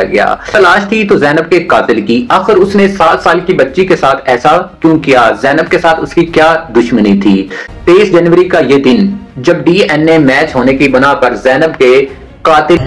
गया। तलाश थी तो जैनब के कातिल की, आखिर उसने 7 साल की बच्ची के साथ ऐसा क्यों किया? जैनब के साथ उसकी क्या दुश्मनी थी? 23 जनवरी का ये दिन जब DNA मैच होने की बिना पर जैनब के कातिल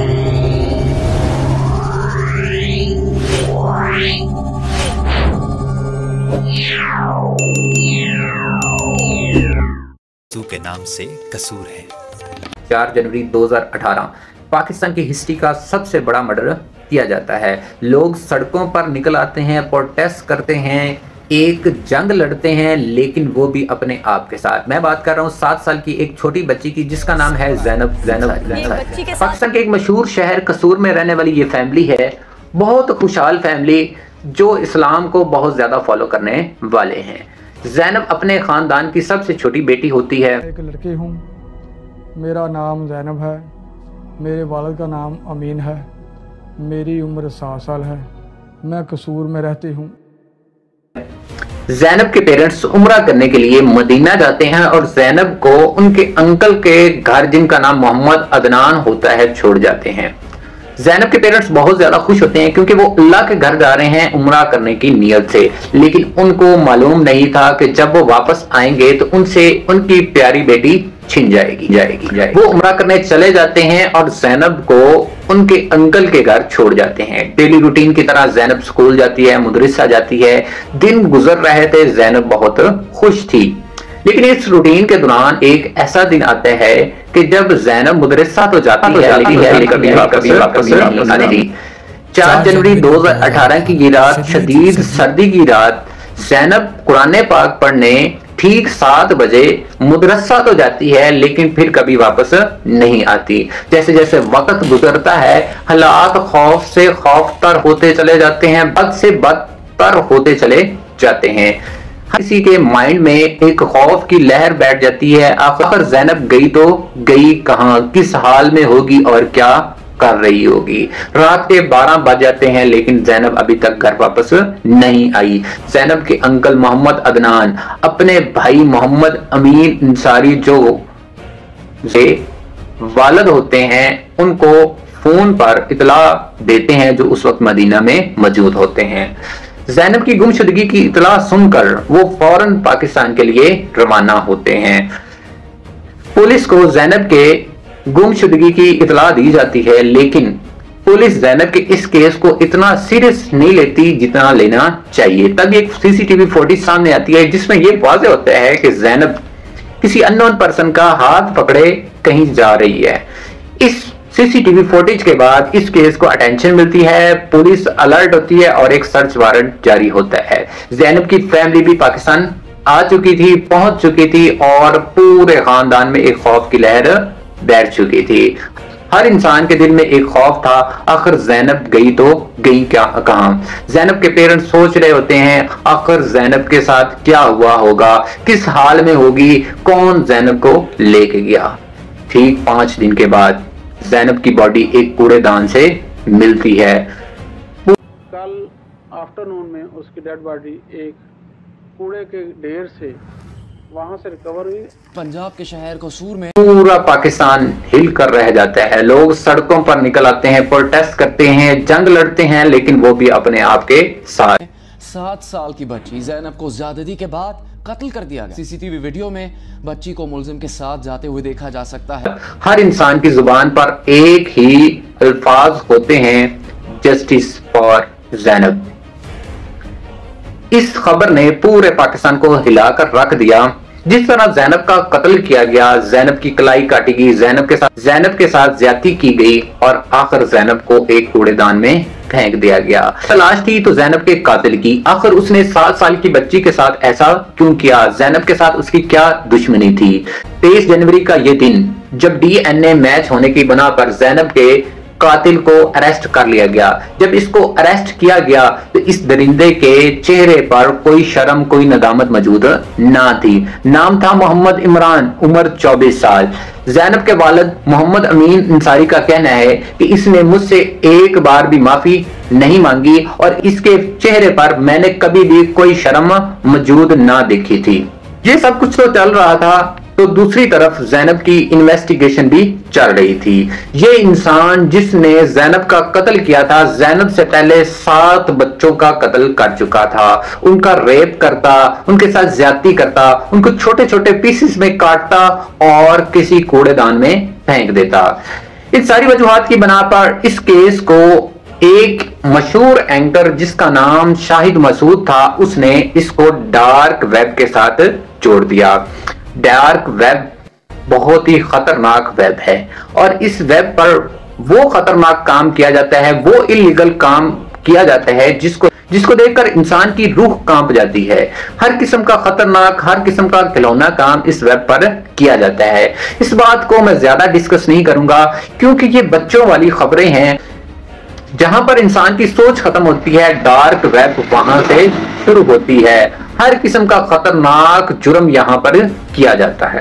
के नाम से कसूर है। 4 जनवरी 2018 पाकिस्तान की हिस्ट्री का सबसे बड़ा मर्डर किया जाता है। लोग सड़कों पर निकल आते हैं, प्रोटेस्ट करते हैं, एक जंग लड़ते हैं, लेकिन वो भी अपने आप के साथ। मैं बात कर रहा हूँ 7 साल की एक छोटी बच्ची की जिसका नाम है जैनब। पाकिस्तान के एक मशहूर शहर कसूर में रहने वाली ये फैमिली है, बहुत खुशहाल फैमिली जो इस्लाम को बहुत ज्यादा फॉलो करने वाले हैं। जैनब अपने खानदान की सबसे छोटी बेटी होती है। एक लड़की हूँ, मेरा नाम जैनब है, मेरे वालिद का नाम अमीन है, मेरी उम्र 7 साल है, मैं कसूर में रहती हूँ। जैनब के पेरेंट्स उम्रा करने के लिए मदीना जाते हैं और जैनब को उनके अंकल के घर, जिनका नाम मोहम्मद अदनान होता है, छोड़ जाते हैं। जैनब के पेरेंट्स बहुत ज्यादा खुश होते हैं क्योंकि वो अल्लाह के घर जा रहे हैं उम्रा करने की नीयत से, लेकिन उनको मालूम नहीं था कि जब वो वापस आएंगे तो उनसे उनकी प्यारी बेटी छिन जाएगी। वो उम्रा करने चले जाते हैं और जैनब को उनके अंकल के घर छोड़ जाते हैं। डेली रूटीन की तरह जैनब स्कूल जाती है, मदरसा जाती है। दिन गुजर रहे थे, जैनब बहुत खुश थी, लेकिन इस रूटीन के दौरान एक ऐसा दिन आता है कि जब जैनब मदरसा तो जाती है लेकिन कभी वापस नहीं आती। 4 जनवरी 2018 की ये रात, शदीद सर्दी की रात, जैनब कुरान पाक पढ़ने ठीक 7 बजे मदरसा तो जाती है लेकिन फिर कभी वापस नहीं आती। जैसे जैसे वक्त गुजरता है, हालात खौफ से खौफतर होते चले जाते हैं, बद से बदतर होते चले जाते हैं। किसी के माइंड में एक खौफ की लहर बैठ जाती है, आखिर जैनब गई तो गई कहां, किस हाल में होगी और क्या कर रही होगी। रात के 12 बज जाते हैं लेकिन जैनब अभी तक घर वापस नहीं आई। जैनब के अंकल मोहम्मद अदनान अपने भाई मोहम्मद अमीन अंसारी जो से वालिद होते हैं, उनको फोन पर इतला देते हैं, जो उस वक्त मदीना में मौजूद होते हैं। जैनब की गुमशुदगी की इतला सुनकर वो फौरन पाकिस्तान के लिए रवाना होते हैं। पुलिस को जैनब के गुमशुदगी की इतला दी जाती है, लेकिन पुलिस जैनब के इस केस को इतना सीरियस नहीं लेती जितना लेना चाहिए। तब एक CCTV फुटेज सामने आती है जिसमें यह वाज़ेह होता है कि जैनब किसी अननोन पर्सन का हाथ पकड़े कहीं जा रही है। इस CCTV फुटेज के बाद इस केस को अटेंशन मिलती है, पुलिस अलर्ट होती है और एक सर्च वारंट जारी होता है। जैनब की फैमिली भी पाकिस्तान आ चुकी थी, पहुंच चुकी थी और पूरे खानदान में एक खौफ की लहर बैठ चुकी थी। हर इंसान के दिल में एक खौफ था, आखिर जैनब गई तो गई क्या कहां। जैनब के पेरेंट्स सोच रहे होते हैं आखिर जैनब के साथ क्या हुआ होगा, किस हाल में होगी, कौन जैनब को लेके गया। ठीक 5 दिन के बाद जैनब की बॉडी एक कूड़ेदान से मिलती है। कल आफ्टरनून में उसकी डेड बॉडी एक कूड़े के ढेर से वहां से रिकवर हुई। पंजाब के शहर कसूर में पूरा पाकिस्तान हिल कर रह जाता है। लोग सड़कों पर निकल आते हैं, प्रोटेस्ट करते हैं, जंग लड़ते हैं, लेकिन वो भी अपने आप के साथ। 7 साल की बच्ची जैनब को ज्यादती के बाद कत्ल कर दिया गया। CCTV वीडियो में बच्ची को मुलजिम के साथ जाते हुए देखा जा सकता है। हर इंसान की जुबान पर एक ही अल्फाज होते हैं, जस्टिस फॉर जैनब। इस खबर ने पूरे पाकिस्तान को हिलाकर रख दिया। जिस तरह जैनब का कत्ल किया गया, जैनब की कलाई काटी गई, जैनब के साथ ज्यादती की गई और आखिर जैनब को एक कूड़ेदान में फेंक दिया गया। तलाश थी तो जैनब के कातिल की, आखिर उसने 7 साल की बच्ची के साथ ऐसा क्यों किया? जैनब के साथ उसकी क्या दुश्मनी थी? 23 जनवरी का ये दिन जब DNA मैच होने की बिना पर जैनब के कातिल को अरेस्ट कर लिया गया। जब इसको अरेस्ट किया गया तो इस दरिंदे के चेहरे पर कोई शर्म, कोई नदामत मौजूद ना थी। नाम था मोहम्मद इमरान, उम्र 24 साल। जैनब के वालिद मोहम्मद अमीन अंसारी का कहना है कि इसने मुझसे एक बार भी माफी नहीं मांगी और इसके चेहरे पर मैंने कभी भी कोई शर्म मौजूद ना देखी थी। ये सब कुछ तो चल रहा था तो दूसरी तरफ जैनब की इन्वेस्टिगेशन भी चल रही थी। ये इंसान जिसने जैनब का कत्ल किया था, जैनब से पहले 7 बच्चों का कत्ल कर चुका था। उनका रेप करता, उनके साथ ज्यादती करता, उनको छोटे छोटे पीसेस में काटता और किसी कूड़ेदान में फेंक देता। इन सारी वजूहात की बना पर इस केस को एक मशहूर एंकर जिसका नाम शाहिद मसूद था, उसने इसको डार्क वेब के साथ जोड़ दिया। डार्क वेब बहुत ही खतरनाक वेब है और इस वेब पर वो खतरनाक काम किया जाता है, वो इलीगल काम किया जाता है जिसको देखकर इंसान की रूह कांप जाती है। हर किस्म का खतरनाक, हर किस्म का खिलौना काम इस वेब पर किया जाता है। इस बात को मैं ज्यादा डिस्कस नहीं करूंगा क्योंकि ये बच्चों वाली खबरें हैं। जहां पर इंसान की सोच खत्म होती है, डार्क वेब वहां से शुरू होती है। हर किस्म का खतरनाक जुर्म यहां पर किया जाता है।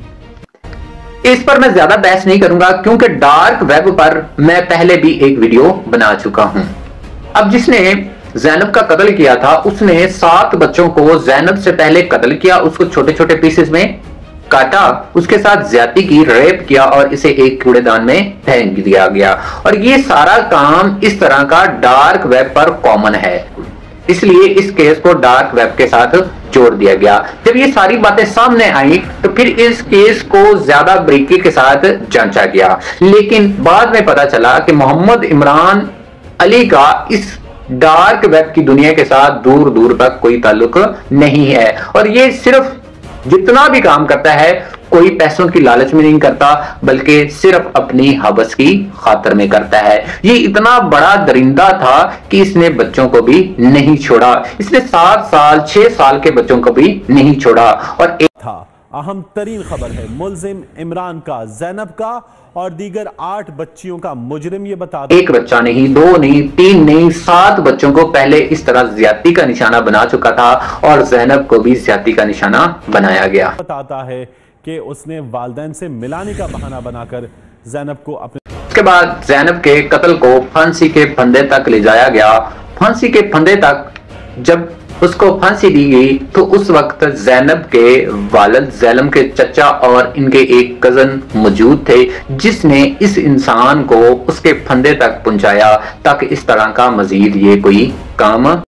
इस पर मैं ज्यादा बहस नहीं करूंगा क्योंकि डार्क वेब पर मैं पहले भी एक वीडियो बना चुका हूं। अब जिसने जैनब का कत्ल किया था, उसने 7 बच्चों को जैनब से पहले कत्ल किया, उसको छोटे छोटे पीसेस में काटा, उसके साथ ज्यादती की, रेप किया और इसे एक कूड़ेदान में फेंक दिया गया। और ये सारा काम इस तरह का डार्क वेब पर कॉमन है, इसलिए इस केस को डार्क वेब के साथ जोड़ दिया गया। जब ये सारी बातें सामने आई तो फिर इस केस को ज्यादा बारीकी के साथ जांचा गया, लेकिन बाद में पता चला कि मोहम्मद इमरान अली का इस डार्क वेब की दुनिया के साथ दूर दूर तक कोई ताल्लुक नहीं है। और ये सिर्फ जितना भी काम करता है कोई पैसों की लालच में नहीं करता, बल्कि सिर्फ अपनी हवस की खातिर में करता है। ये इतना बड़ा दरिंदा था कि इसने बच्चों को भी नहीं छोड़ा। इसने 7 साल 6 साल के बच्चों को भी नहीं छोड़ा। और था अहम तरीन खबर है मुल्जिम इमरान का, जैनब का और दीगर 8 बच्चियों का मुजरिम ये बता एक बच्चा नहीं, 2 नहीं, 3 नहीं, 7 बच्चों को पहले इस तरह ज्यादती का निशाना बना चुका था और जैनब को भी ज्यादती का निशाना बनाया गया। बताता है कि उसने वालिदैन से मिलाने का बहाना बनाकर जैनब को अपने उसके बाद जैनब के कत्ल को फांसी के फंदे तक ले जाया गया। फांसी के फंदे तक जब उसको फांसी दी गई तो उस वक्त जैनब के वालिद जैलम के चचा और इनके एक कजन मौजूद थे, जिसने इस इंसान को उसके फंदे तक पहुंचाया ताकि इस तरह का मजीद ये कोई काम